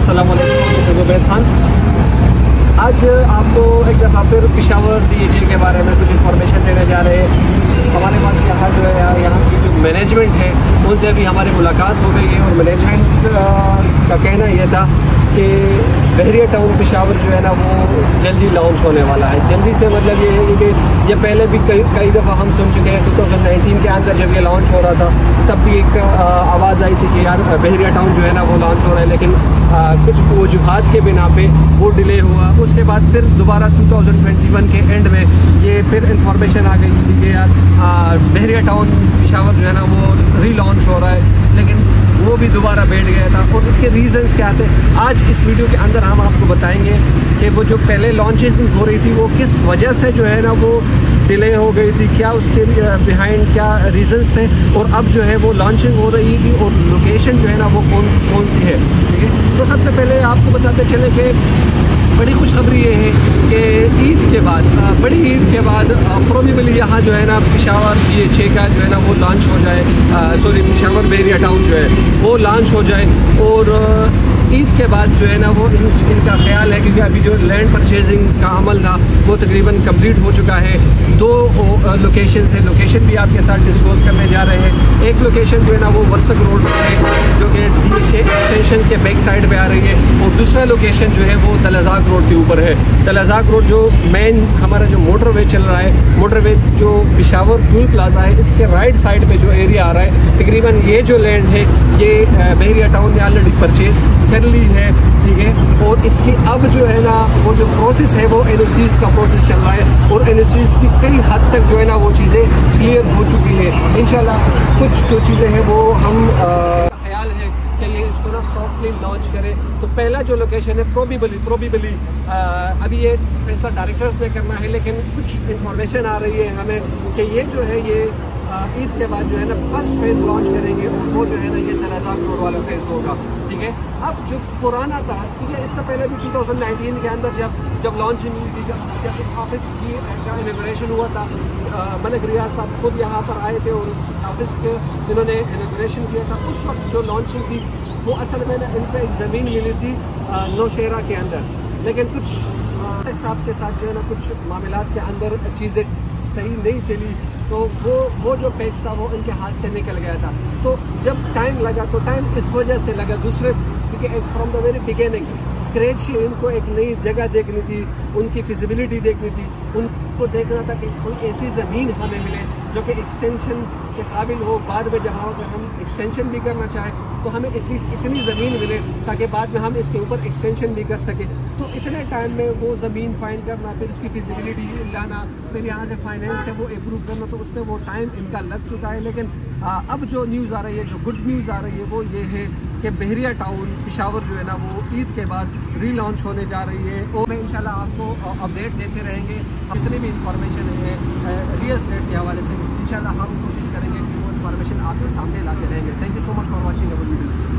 अस्सलाम वालेकुम, ज़ुबैर खान। आज आपको एक दफ़ा फिर पेशावर DHA के बारे में कुछ इन्फॉर्मेशन देने जा रहे हैं। हमारे पास यहाँ जो है यहाँ की जो मैनेजमेंट है उनसे भी हमारी मुलाकात हो गई है और मैनेजमेंट का कहना यह था कि बहरिया टाउन पेशावर जो है ना वो जल्दी लॉन्च होने वाला है। जल्दी से मतलब ये है कि ये पहले भी कई दफ़ा हम सुन चुके हैं। 2019 के अंदर जब ये लॉन्च हो रहा था तब भी एक आवाज़ आई थी कि यार बहरिया टाउन जो है ना वो लॉन्च हो रहा है, लेकिन कुछ वजूहात के बिना पे वो डिले हुआ। उसके बाद फिर दोबारा 2021 के एंड में ये फिर इंफॉर्मेशन आ गई थी कि यार बहरिया टाउन पेशावर जो है ना वो रीलॉन्च हो रहा है, लेकिन वो भी दोबारा बैठ गया था। और इसके रीज़न्स क्या थे आज इस वीडियो के अंदर हम आपको बताएंगे कि वो जो पहले लॉन्चेस हो रही थी वो किस वजह से जो है ना वो डिले हो गई थी, क्या उसके बिहाइंड क्या रीज़न्स थे, और अब जो है वो लॉन्चिंग हो रही थी और लोकेशन जो है ना वो कौन सी है। ठीक है, तो सबसे पहले आपको बताते चले कि बड़ी खुशखबरी ये है कि ईद के बाद बड़ी ईद के बाद प्रोबेबली यहाँ जो है ना पेशावर DHA का जो है ना वो लॉन्च हो जाए, पेशावर बहरिया टाउन जो है वो लॉन्च हो जाए। और ईद के बाद जो है ना वो इनका ख्याल है, क्योंकि अभी जो लैंड परचेजिंग का अमल था वो तकरीबन कंप्लीट हो चुका है। 2 लोकेशन है, लोकेशन भी आपके साथ डिस्क्लोज करने जा रहे हैं। एक लोकेशन जो है ना वो वर्सक रोड पर है जो कि DHA एक्सटेंशन के बैक साइड पे आ रही है, और दूसरा लोकेशन जो है वो तलजाक रोड के ऊपर है। तलजाक रोड जो मेन हमारा जो मोटरवे चल रहा है, मोटरवे जो पेशावर टूल प्लाजा है इसके राइट साइड पे जो एरिया आ रहा है, तकरीबन ये जो लैंड है ये बहरिया टाउन ने ऑलरेडी परचेज कर ली है। ठीक है, और इसकी अब जो है ना वो जो प्रोसेस है वो NOCs का प्रोसेस चल रहा है, और NOCs की कई हद तक जो है ना वो चीज़ें क्लियर हो चुकी है। इंशाल्लाह कुछ जो चीज़ें हैं वो हम ख्याल है कि ये इसको ना सॉफ्टली लॉन्च करें। तो पहला जो लोकेशन है प्रोबेबली अभी ये फैसला डायरेक्टर्स ने करना है, लेकिन कुछ इन्फॉर्मेशन आ रही है हमें कि ये जो है ये ईद के बाद जो है ना फर्स्ट फेज़ लॉन्च करेंगे, और वो जो है ना ये तलजाक रोड वाला फेज़ होगा। ठीक है, अब जो पुराना था, ठीक है, इससे पहले भी 2019 के अंदर जब लॉन्चिंग हुई थी, जब इस ऑफिस की का इनॉग्रेशन हुआ था, मलिक रियाज साहब खुद यहाँ पर आए थे और उस ऑफिस के जिन्होंने इनॉग्रेशन किया था, उस वक्त जो लॉन्चिंग थी वो असल में इन पर एक ज़मीन मिली थी नौशेरा के अंदर, लेकिन कुछ साहब के साथ जो है ना कुछ मामलात के अंदर चीज़ें सही नहीं चली, तो वो जो पेज था वो इनके हाथ से निकल गया था। तो जब टाइम लगा तो टाइम इस वजह से लगा, दूसरे क्योंकि from the very beginning scratch से इनको एक नई जगह देखनी थी, उनकी फिजिबिलिटी देखनी थी, उनको देखना था कि कोई ऐसी ज़मीन हमें मिले जो कि एक्सटेंशन के काबिल हो। बाद में जब अगर हम एक्सटेंशन भी करना चाहें तो हमें एटलीस्ट इतनी ज़मीन मिले ताकि बाद में हम इसके ऊपर एक्सटेंशन भी कर सकें। तो इतने टाइम में वो ज़मीन फाइंड करना, फिर उसकी फिजिबिलिटी लाना, फिर यहाँ से फाइनेंस से वो अप्रूव करना, तो उसमें वो टाइम इनका लग चुका है। लेकिन अब जो न्यूज़ आ रही है, जो गुड न्यूज़ आ रही है वो ये है कि बहरिया टाउन पेशावर जो है ना वो ईद के बाद रीलॉन्च होने जा रही है, और मैं इंशाल्लाह आपको अपडेट देते रहेंगे। जितनी भी इंफॉर्मेशन है रियल एस्टेट के हवाले से इंशाल्लाह हम कोशिश करेंगे कि वो इंफॉर्मेशन आपके सामने लाते रहेंगे। Thank you so much for watching our videos.